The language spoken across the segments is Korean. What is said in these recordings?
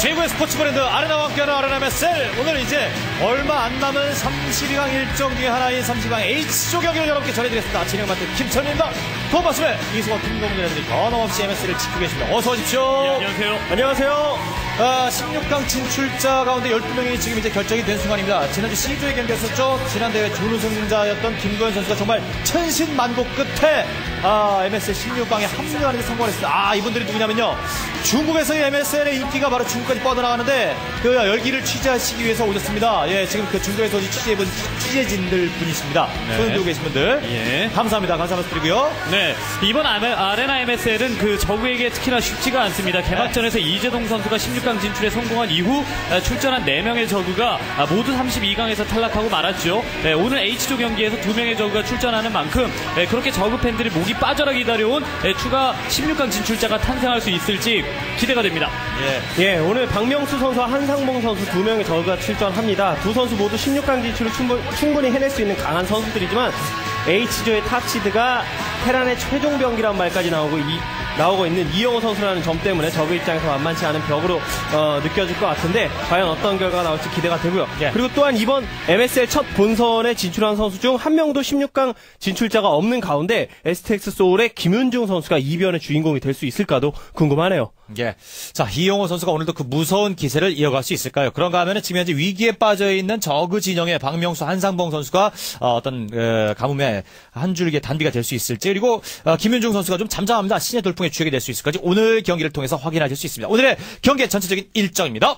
최고의 스포츠 브랜드 아레나와 함께하는 아레나 MSL. 오늘 이제 얼마 안 남은 32강 일정 중에 하나인 32강 H조 경기를 여러분께 전해드리겠습니다. 진행 맡은 김천입니다. 도마스의 이수와 김동훈들이 변함없이 MSL을 지키고 계십니다. 어서 오십시오. 네, 안녕하세요. 안녕하세요. 16강 진출자 가운데 12명이 지금 이제 결정이 된 순간입니다. 지난주 C조의 경기였었죠. 지난 대회 준우승자였던 김구현 선수가 정말 천신만고 끝에 MSL 16강에 합류하는 데 성공했습니다. 이분들이 누구냐면요. 중국에서의 MSL의 인기가 바로 중국까지 뻗어나가는데 그 열기를 취재하시기 위해서 오셨습니다. 예, 지금 그 중국에서 취재진들 분이십니다. 네. 손 들고 계신 분들. 예. 감사합니다. 감사 말씀드리고요. 네. 이번 아레나 MSL은 그 저그에게 특히나 쉽지가 않습니다. 개막전에서 이재동 선수가 16강 진출에 성공한 이후 출전한 4명의 저그가 모두 32강에서 탈락하고 말았죠. 네, 오늘 H조 경기에서 2명의 저그가 출전하는 만큼 그렇게 저그 팬들이 목이 빠져라 기다려온 추가 16강 진출자가 탄생할 수 있을지 기대가 됩니다. 예, 오늘 박명수 선수와 한상봉 선수 2명의 저그가 출전합니다. 두 선수 모두 16강 진출을 충분히 해낼 수 있는 강한 선수들이지만 H조의 탑시드가 테란의 최종 병기란 말까지 나오고 있는 이영호 선수라는 점 때문에 저그 입장에서 만만치 않은 벽으로 느껴질 것 같은데 과연 어떤 결과가 나올지 기대가 되고요. 예. 그리고 또한 이번 MSL 첫 본선에 진출한 선수 중 한 명도 16강 진출자가 없는 가운데 STX 소울의 김윤중 선수가 이변의 주인공이 될 수 있을까도 궁금하네요. 예. 자, 이영호 선수가 오늘도 그 무서운 기세를 이어갈 수 있을까요? 그런가 하면은 지금 현재 위기에 빠져있는 저그 진영의 박명수, 한상봉 선수가 어떤 가뭄의 한 줄기의 단비가 될 수 있을지, 그리고 김윤중 선수가 좀 잠잠합니다. 신의 돌풍의 주역이 될 수 있을까지 오늘 경기를 통해서 확인하실 수 있습니다. 오늘의 경기의 전체적인 일정입니다.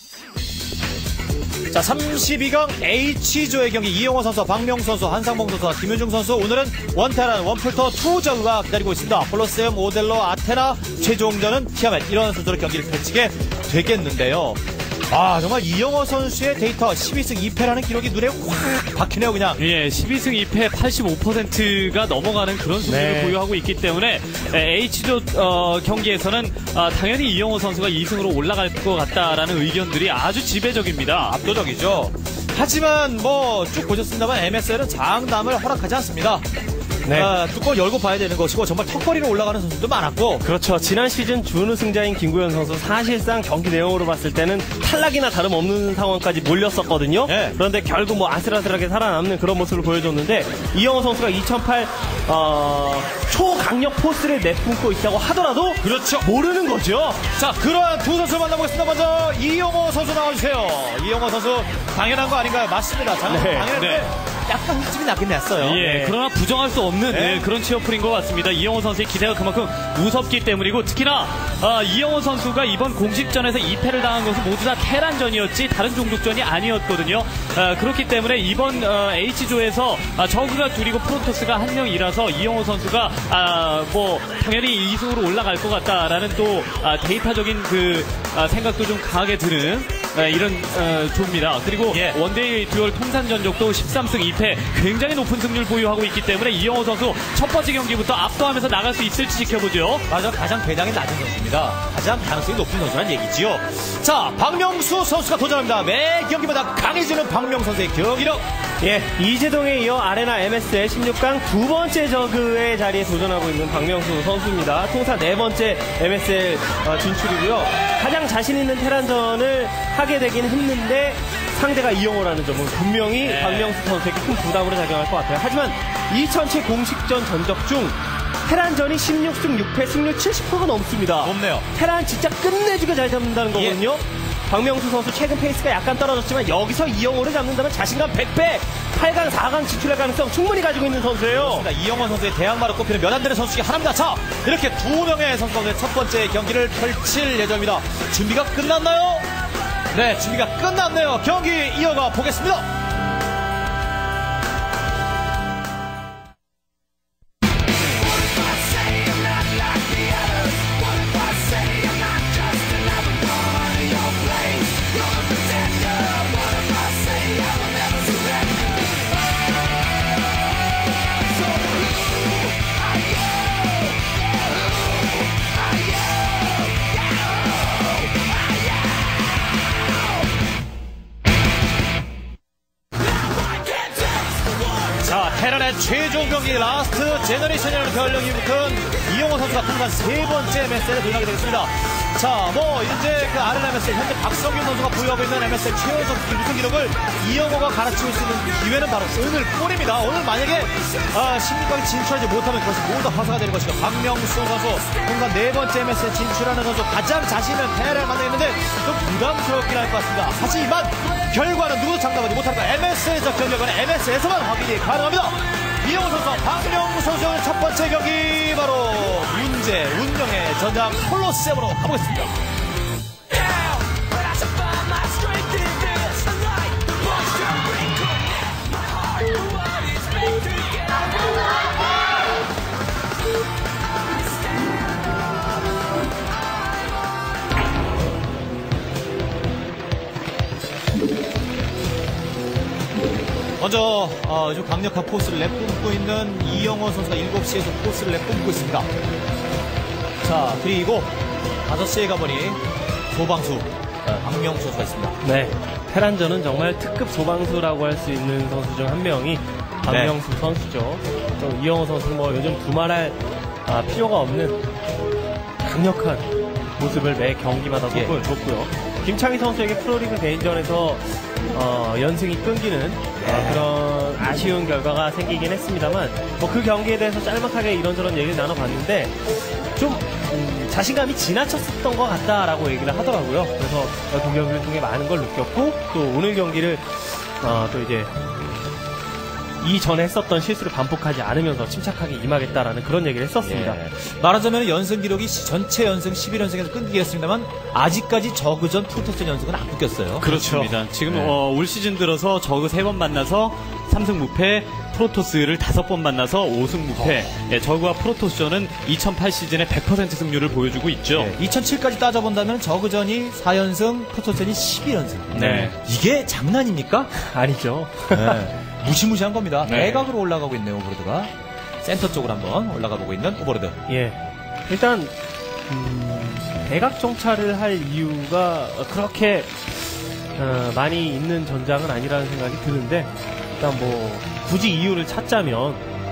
자, 32강 H조의 경기 이영호 선수, 박명수 선수, 한상봉 선수, 김윤중 선수. 오늘은 원테란, 원풀터, 투저그가 기다리고 있습니다. 콜로세움, 모델로, 아테나, 최종전은 티아멧. 이런 선수로 경기를 펼치게 되겠는데요. 정말 이영호 선수의 데이터 12승 2패라는 기록이 눈에 확 박히네요, 그냥. 예, 12승 2패 85%가 넘어가는 그런 수준을 네. 보유하고 있기 때문에 H조 경기에서는 당연히 이영호 선수가 2승으로 올라갈 것 같다라는 의견들이 아주 지배적입니다. 압도적이죠. 하지만 쭉 보셨습니다만 MSL은 장담을 허락하지 않습니다. 네. 뚜껑을 열고 봐야 되는 것이고 정말 턱걸이로 올라가는 선수도 많았고. 그렇죠. 지난 시즌 준우승자인 김구현 선수 사실상 경기 내용으로 봤을 때는 탈락이나 다름없는 상황까지 몰렸었거든요. 네. 그런데 결국 아슬아슬하게 살아남는 그런 모습을 보여줬는데 이영호 선수가 2008 초강력 포스를 내뿜고 있다고 하더라도 그렇죠. 모르는 거죠. 자, 그러한 두 선수 만나보겠습니다. 먼저 이영호 선수 나와주세요. 이영호 선수 당연한 거 아닌가요? 맞습니다. 당연한데 네. 약간 흠집이 나긴 났어요. 예, 그러나 부정할 수 없는 네. 그런 취업풀인 것 같습니다. 이영호 선수의 기세가 그만큼 무섭기 때문이고 특히나 이영호 선수가 이번 공식전에서 2패를 당한 것은 모두 다 테란전이었지 다른 종족전이 아니었거든요. 그렇기 때문에 이번 H조에서 저그가 둘이고 프로토스가 한 명이라서 이영호 선수가 당연히 2승으로 올라갈 것 같다라는 또 데이터적인 그 생각도 좀 강하게 드는 이런 조입니다. 그리고 예. 원데이 듀얼 통산 전적도 13승 2패 굉장히 높은 승률 보유하고 있기 때문에 이영호 선수 첫 번째 경기부터 압도하면서 나갈 수 있을지 지켜보죠. 맞아, 가장 배당이 낮은 선수입니다. 가장 가능성이 높은 선수란 얘기지요. 자, 박명수 선수가 도전합니다. 매 경기마다 강해지는 박명수 선수의 경기력. 예, 이재동에 이어 아레나 MSL 16강 두 번째 저그의 자리에 도전하고 있는 박명수 선수입니다. 통산 4번째 MSL 진출이고요. 가장 자신 있는 테란전을 하게 되긴 했는데 상대가 이영호라는 점은 분명히 박명수 선수에게 큰 부담으로 작용할 것 같아요. 하지만 2007 공식전 전적 중 테란전이 16승 6패 승률 70%가 넘습니다. 높네요. 테란 진짜 끝내주게 잘 잡는다는 거거든요. 박명수 선수 최근 페이스가 약간 떨어졌지만 여기서 이영호를 잡는다면 자신감 100배 8강 4강 진출할 가능성 충분히 가지고 있는 선수예요. 이영호 선수의 대항마로 꼽히는 몇 안 되는 선수 중에 하나입니다. 자, 이렇게 두 명의 선수가 첫 번째 경기를 펼칠 예정입니다. 준비가 끝났나요? 네, 준비가 끝났네요. 경기 이어가 보겠습니다. 최종 경기 라스트 제너레이션이라는 별명이 붙은 이영호 선수가 통산 3번째 MSL에 도전하게 되겠습니다. 자, 뭐 이제 그 아른 MSL 현재 박성균 선수가 보유하고 있는 MSL 최연소 우승 기록을 이영호가 갈아치울 수 있는 기회는 바로 오늘뿐입니다. 오늘 만약에 16강에 진출하지 못하면 그것이 모두 화사가 되는 것이고, 박명수 선수 통산 4번째 MSL 진출하는 선수 가장 자신 있는 패를 만나있는데 좀 부담스럽긴 할 것 같습니다. 하지만 결과는 누구도 장담하지 못합니다. MSL에서 결과는 MS에서만 확인이 가능합니다. 이영호 선수와 박명수 선수의 첫 번째 경기 바로 문제 운명의 전장 콜로세움으로 가보겠습니다. 먼저 좀 강력한 포스를 내뿜고 있는 이영호 선수가 7시에서 포스를 내뿜고 있습니다. 자, 그리고 5시에 가보니 소방수 박명수 선수가 있습니다. 네, 테란전은 정말 특급 소방수라고 할 수 있는 선수 중 한 명이 박명수 선수죠. 또 이영호 선수는 뭐 요즘 두말할 필요가 없는 강력한 모습을 매 경기마다 보여줬고요. 김창희 선수에게 프로리그 개인전에서 연승이 끊기는 그런 아쉬운 결과가 생기긴 했습니다만, 뭐 그 경기에 대해서 짤막하게 이런저런 얘기를 나눠봤는데 좀 자신감이 지나쳤었던 것 같다라고 얘기를 하더라고요. 그래서 그 경기를 통해 많은 걸 느꼈고, 또 오늘 경기를 또 이제 이전에 했었던 실수를 반복하지 않으면서 침착하게 임하겠다라는 그런 얘기를 했었습니다. 예. 말하자면 연승 기록이 전체 연승 11연승에서 끊기겠습니다만 아직까지 저그전 프로토스 연승은 안 끊겼어요. 그렇습니다. 지금 올 시즌 들어서 저그 3번 만나서 3승 무패, 프로토스를 5번 만나서 5승 무패. 예, 저그와 프로토스전은 2008 시즌의 100% 승률을 보여주고 있죠. 2007까지 따져본다면 저그전이 4연승, 프로토스전이 12연승. 네. 이게 장난입니까? 아니죠. 네. 무시무시한 겁니다. 네. 대각으로 올라가고 있네요, 오버로드가. 센터 쪽으로 한번 올라가 보고 있는 오버로드. 예. 일단 대각 정찰을 할 이유가 그렇게 많이 있는 전장은 아니라는 생각이 드는데, 일단 뭐 굳이 이유를 찾자면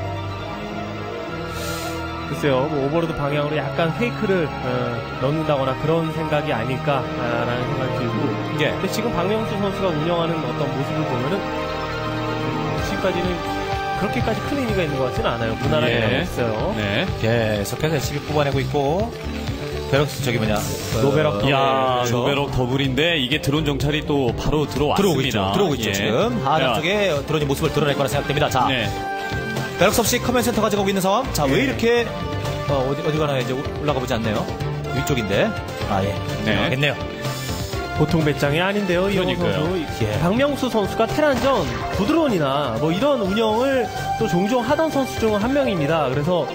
글쎄요, 뭐 오버로드 방향으로 약간 페이크를 넣는다거나 그런 생각이 아닐까라는 생각이 들고, 예. 근데 지금 박명수 선수가 운영하는 어떤 모습을 보면은 지금까지는 그렇게까지 큰 의미가 있는 것 같지는 않아요. 무난하게 하고 있어요. 네. 계속해서 SB 뽑아내고 있고, 베럭스 저기 뭐냐. 노베럭. 야, 그렇죠. 노베럭 더블인데 이게 드론 정찰이 또 바로 들어왔습니다. 들어오고 있죠, 예. 지금. 하단 야. 쪽에 드론이 모습을 드러낼 거라 생각됩니다. 자, 네. 베럭스 없이 커맨드 센터 가져가고 있는 상황. 자, 왜 이렇게, 어디 가나 이제 올라가 보지 않네요. 위쪽인데. 네. 알겠네요. 보통 배짱이 아닌데요, 이영호 그러니까요. 선수. 예. 박명수 선수가 테란전 부드론이나 뭐 이런 운영을 또 종종 하던 선수 중 한 명입니다. 그래서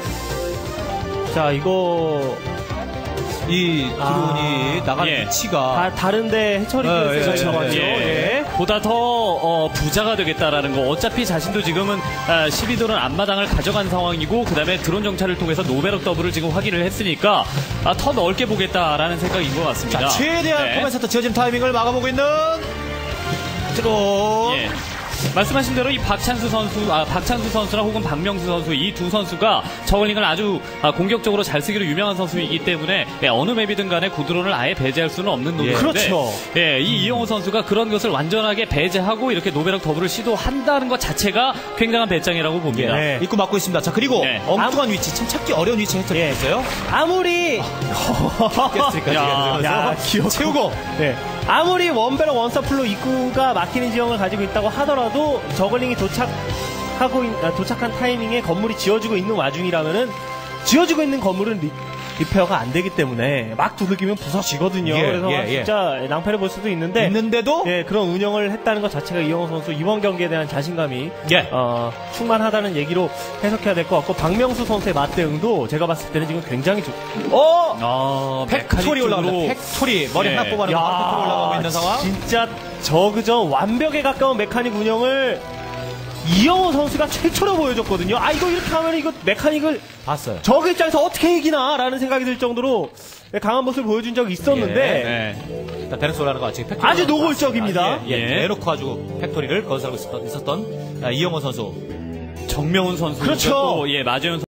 자, 이거 이 드론이 나가는 예. 위치가. 다른데 해처리가 그렇죠. 있어요. 예. 보다 더 부자가 되겠다라는 거. 어차피 자신도 지금은 12도는 앞마당을 가져간 상황이고, 그 다음에 드론 정찰을 통해서 노베럭 더블을 지금 확인을 했으니까 더 넓게 보겠다라는 생각인 것 같습니다. 자, 최대한 네. 커맨드 센터 지어진 타이밍을 막아보고 있는 드론. 예. 말씀하신 대로 이 박찬수 선수나 혹은 박명수 선수, 이 두 선수가 저글링을 아주 공격적으로 잘 쓰기로 유명한 선수이기 때문에 어느 맵이든 간에 구드론을 아예 배제할 수는 없는 노벨인데, 그렇죠. 예, 이 이영호 선수가 그런 것을 완전하게 배제하고 이렇게 노베럭 더블을 시도한다는 것 자체가 굉장한 배짱이라고 봅니다. 예. 입구 막고 있습니다. 자, 그리고 네. 엉뚱한 위치, 참 찾기 어려운 위치에 해처리 있어요. 아무리 게스트리까지 야, 귀엽고. 채우고. 네. 아무리 원베럭 원서플로 입구가 막히는 지형을 가지고 있다고 하더라도 저글링이 도착한 타이밍에 건물이 지어지고 있는 와중이라면은 지어지고 있는 건물은 리페어가 안 되기 때문에 막 두들기면 부서지거든요. 예, 그래서 예. 진짜 낭패를 볼 수도 있는데도 예, 그런 운영을 했다는 것 자체가 이영호 선수 이번 경기에 대한 자신감이 충만하다는 얘기로 해석해야 될 것 같고, 박명수 선수의 맞대응도 제가 봤을 때는 지금 굉장히 팩토리 올라갑니다. 팩토리 머리 예. 하나 뽑아내고 팩토리 올라가고 있는 상황. 진짜 저그전 완벽에 가까운 메카닉 운영을 이영호 선수가 최초로 보여줬거든요. 이거 이렇게 하면 이거 메카닉을 봤어요. 저그 입장에서 어떻게 이기나 라는 생각이 들 정도로 강한 모습을 보여준 적이 있었는데 네. 베럭스 올라가는 거 아직 팩토리 아주 노골적입니다. 내놓고 아주 팩토리를 건설하고 있었던 이영호 선수. 정명훈 선수 그렇죠. 또 마재현